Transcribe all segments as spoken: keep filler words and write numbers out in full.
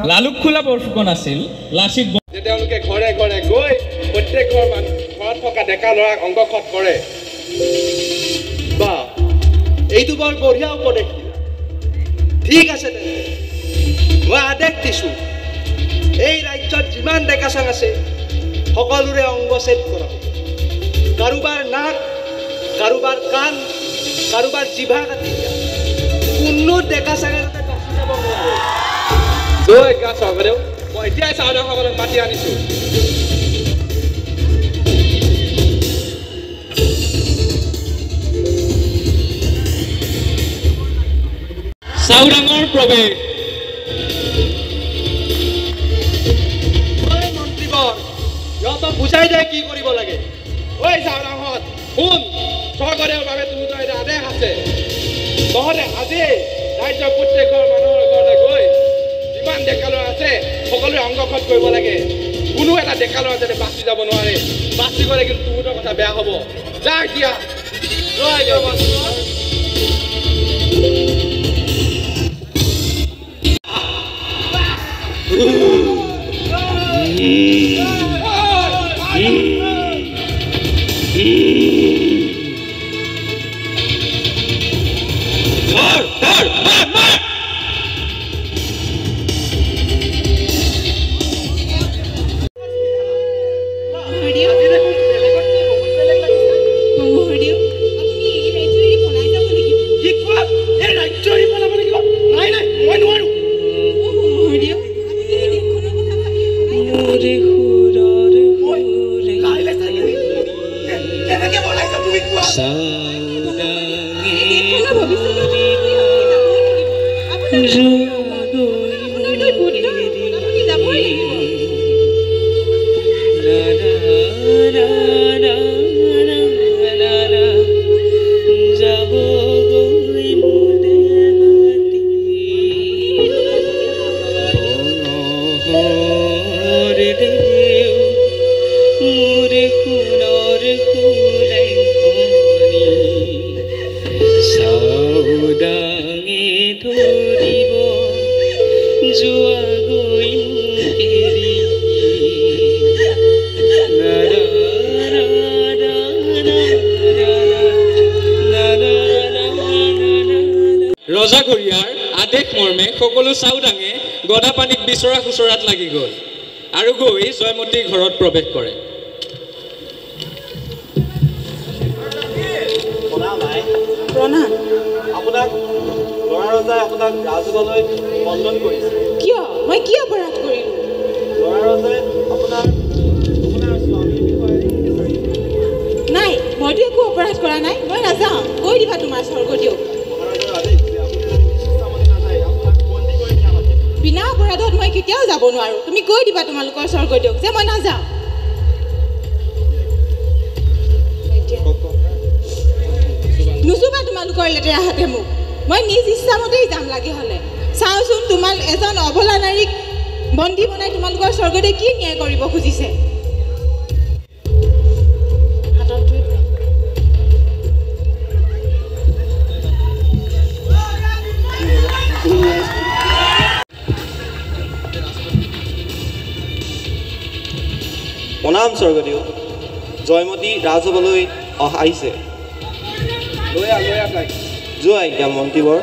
লালুক খোলা বৰফুকন আছিল লাচিত যে তেওঁলোকে ঘৰে ঘৰে গৈ প্ৰত্যেক ঘৰ ঘৰত থকা ডেকা ল'ৰাক অংগক্ষত কৰে বা এইটো বৰ বঢ়িয়া উপদেশ ঠিক আছে তেন্তে মই আদেশ দিছোঁ এই ৰাজ্যত যিমান ডেকা চাং আছে সকলোৰে অংগছেদ কৰা কাৰোবাৰ নাক কাৰোবাৰ কাণ কাৰোবাৰ জিভা কাটি দিয়া কোনো ডেকা চাঙে যাতে বাচি যাব নোৱাৰে জয় গা স্বৰ্গদেউ মই এতিয়াই চাওদাংসকলক মাতি আনিছোঁ চাওদাঙৰ প্ৰৱেশ সিহঁতক বুজাই দিয়ে কি কৰিব লাগে ঐ চাওদাংহঁত শুন স্বৰ্গদেউৰ বাবে তোৰ এটা আদেশ আছে তহঁতে আজি ৰাজ্যৰ প্ৰত্যেকৰ মানুহৰ ঘৰতে গৈ যিমান ডেকা ল'ৰা আছে সকলোৰে অংগক্ষত কৰিব লাগে কোনো এটা ডেকা ল'ৰা যাতে বাচি যাব নোৱাৰে বাচি গ'লে কিন্তু তোৰ কথা বেয়া হ'ব যা এতিয়া ৰজাঘৰীয়াৰ আদেশ মৰ্মে সকলো চাওদাঙে গদা পানীত বিচৰা খুচৰাত লাগি গ'ল আৰু গৈ জয়মতীৰ ঘৰত প্ৰৱেশ কৰে প্ৰণাম আপোনাক লৰা ৰজাই আপোনাক ৰাজসভালৈ বন্দন কৰিছে কিয় মই কি অপৰাধ কৰিলোঁ লৰা ৰজাই আপোনাক আপোনাৰ স্বামীৰ বিষয়ে নাই মইতো একো অপৰাধ কৰা নাই মই নাযাওঁ কৈ দিবা তোমাৰ স্বৰ্গদেউ বিনা অপৰাধত মই কেতিয়াও যাব নোৱাৰোঁ তুমি কৈ দিবা তোমালোকৰ স্বৰ্গদেউক যে মই নাযাওঁ নুচুবা তোমালোকৰ লেতেৰা হাতে মোক মই নিজ ইচ্ছামতেই যাম লাগি হ'লে চাওঁচোন তোমাৰ এজন অবলা নাৰীক বন্দী বনাই তোমালোকৰ স্বৰ্গদেৱে কি ন্যায় কৰিব খুজিছে প্ৰণাম স্বৰ্গদেউ জয়মতী ৰাজসভালৈ আহিছে যোৱা এতিয়া মন্ত্ৰীবৰ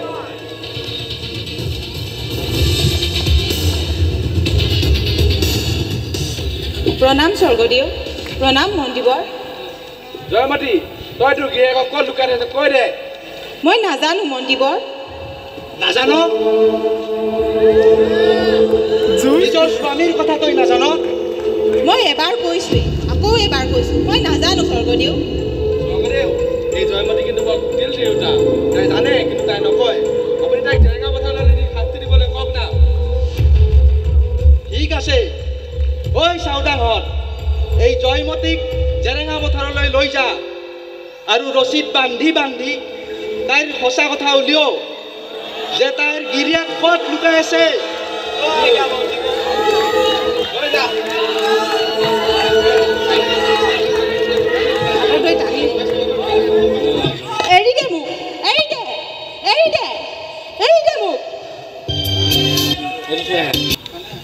প্ৰণাম স্বৰ্গদেউ প্ৰণাম মন্ত্ৰীবৰ জয়মতী তই তোৰ গিৰিয়েকক ক'ত লুকাই থৈছ কৈ দে মই নাজানো মন্ত্ৰীবৰ নাজানো নিজৰ স্বামীৰ কথা তই নাজানো মই এবাৰ কৈছোঁ আকৌ এবাৰ কৈছোঁ মই নাজানো স্বৰ্গদেউ স্বৰ্গদেউ এই জয়মতী কিন্তু বৰ কুটিল দেউতা তাই জানে কিন্তু তাই নকয় আপুনি তাইক জেৰেঙা পথাৰলৈ নি শাস্তি দিবলৈ কওক না ঠিক আছে ঐ চাওদাংহঁত এই জয়মতীক জেৰেঙা পথাৰলৈ লৈ যা আৰু ৰছীত বান্ধি বান্ধি তাইৰ সঁচা কথা উলিয়াও যে তাইৰ গিৰিয়েক ক'ত লুকাই আছে এৰি দে মোক এৰি দে এৰি দে এৰি দে মোক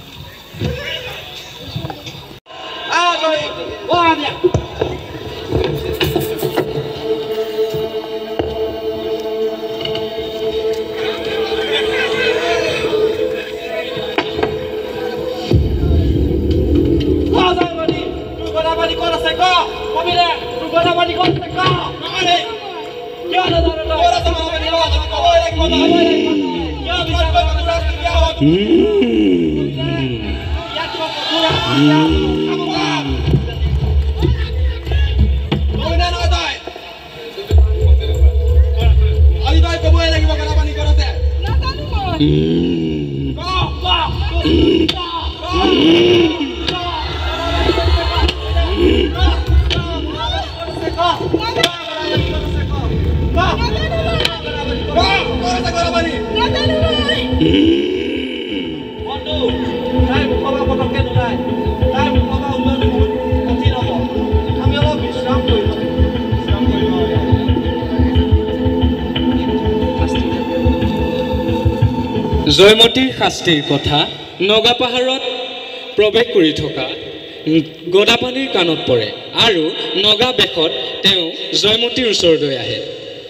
জয়মতীৰ শাস্তিৰ কথা নগা পাহাৰত প্ৰৱেশ কৰি থকা গদাপানীৰ কাণত পৰে আৰু নগা বেশত তেওঁ জয়মতীৰ ওচৰলৈ আহে।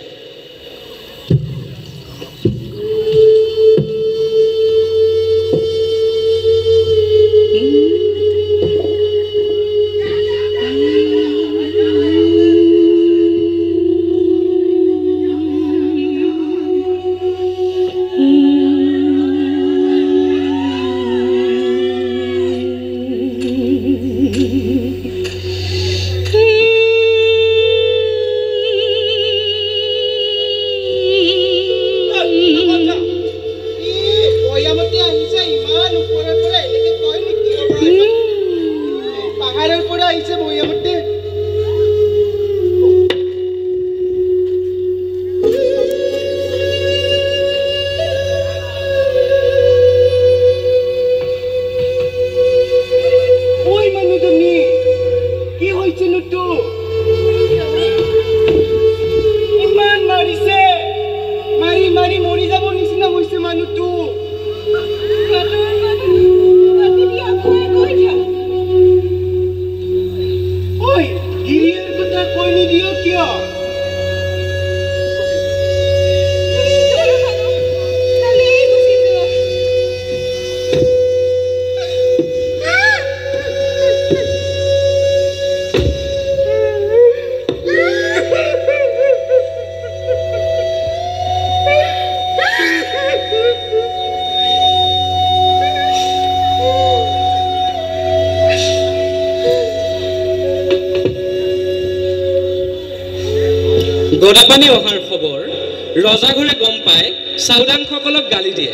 গদাপানী অহাৰ খবৰ ৰজাঘৰে গম পাই চাওদাং সকলক গালি দিয়ে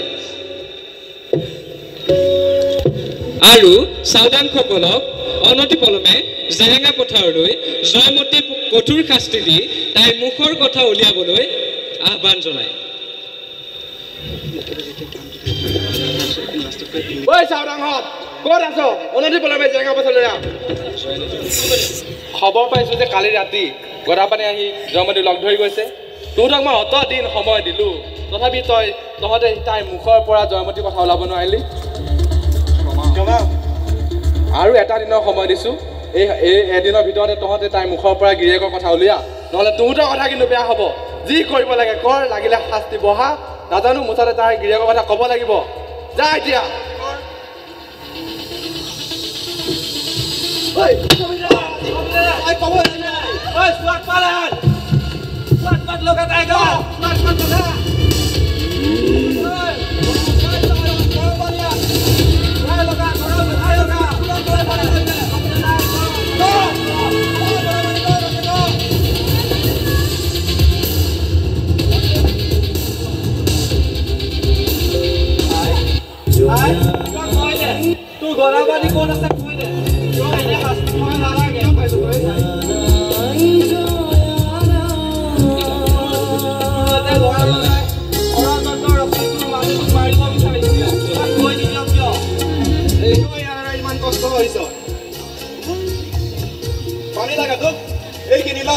আৰু চাওদাং সকলক অনতি পলমে জেৰেঙা পথাৰলৈ জয়মতী কঠোৰ শাস্তি দি তাইৰ মুখৰ কথা উলিয়াবলৈ আহ্বান জনায়। ঐ চাওদাংহঁত ক'ত আছ? অনতি পলমে জেৰেঙা পথাৰলৈ আহ। খবৰ পাইছো যে কালি ৰাতি গদাপানী আহি জয়মতী লগ ধৰি গৈছে। তহঁতক মই অত দিন সময় দিলোঁ, তথাপি তই তহঁতে তাইৰ মুখৰ পৰা জয়মতীৰ কথা ওলাব নোৱাৰিলি। আৰু এটা দিনৰ সময় দিছোঁ, এই এই এদিনৰ ভিতৰতে তহঁতে তাইৰ মুখৰ পৰা গিৰিয়েকৰ কথা উলিয়া, নহ'লে তহঁতৰ কথা কিন্তু বেয়া হ'ব। যি কৰিব লাগে কৰ, লাগিলে শাস্তি বহা, নাজানো মুঠতে তাইৰ গিৰিয়েকৰ কথা ক'ব লাগিব। যা এতিয়া। তোৰ গদাপানী ক'ত আছে কৈ দে। তই এনে শাস্তি মই নালাগে পাইছো তই ইমান কষ্ট কৰিছ। পানী লাগে তোক, এই কিনি ল।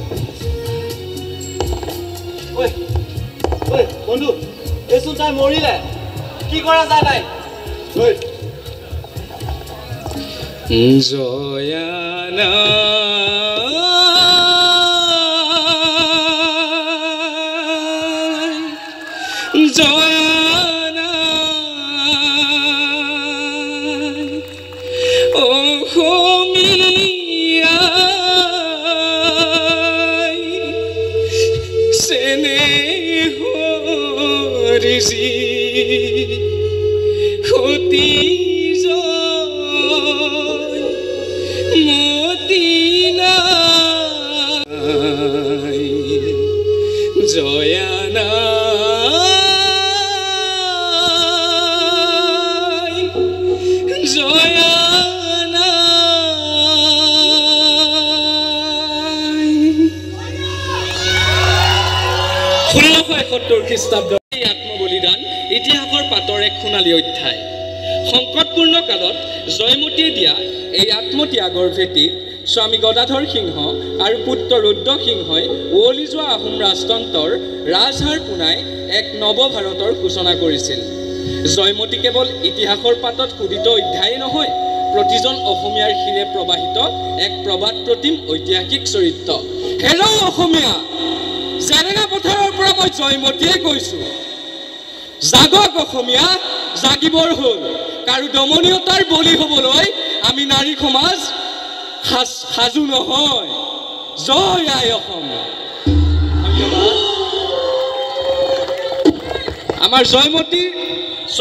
ঐ ঐ বন্ধু, এইচোন তাই মৰিলে, কি কৰা যায় তাই? জয়ানা জয়ানা অসমীয়া চেনেহৰ যি সতী মতিনা জয়ানা জয়ানা ষোল্লশ এসত্তৰ খ্ৰীষ্টাব্দৰ এই আত্মবলিদান ইতিহাসৰ পাতৰ এক সোণালী অধ্যায়। সংকটপূৰ্ণ কালত জয়মতীয়ে দিয়া এই আত্মত্যাগৰ ভেটিত স্বামী গদাধৰ সিংহ আৰু পুত্ৰ ৰুদ্ৰ সিংহই উৱলি যোৱা আহোম ৰাজতন্ত্ৰৰ ৰাজহাৰ পুনাই এক নৱভাৰতৰ সূচনা কৰিছিল। জয়মতী কেৱল ইতিহাসৰ পাতত খোদিত অধ্যায়েই নহয়, প্ৰতিজন অসমীয়াৰ শিৰে প্ৰবাহিত এক প্ৰবাদ প্ৰতিম ঐতিহাসিক চৰিত্ৰ। হেল্ল' অসমীয়া, জেৰেঙা পথাৰৰ পৰা মই জয়মতীয়ে কৈছোঁ। জাগক অসমীয়া, জাগিবৰ হ'ল। কাৰো দমনীয়তাৰ বলি হ'বলৈ আমি নাৰী সমাজ সাজু নহয়। জয় আই অসম। আমাৰ জয়মতীৰ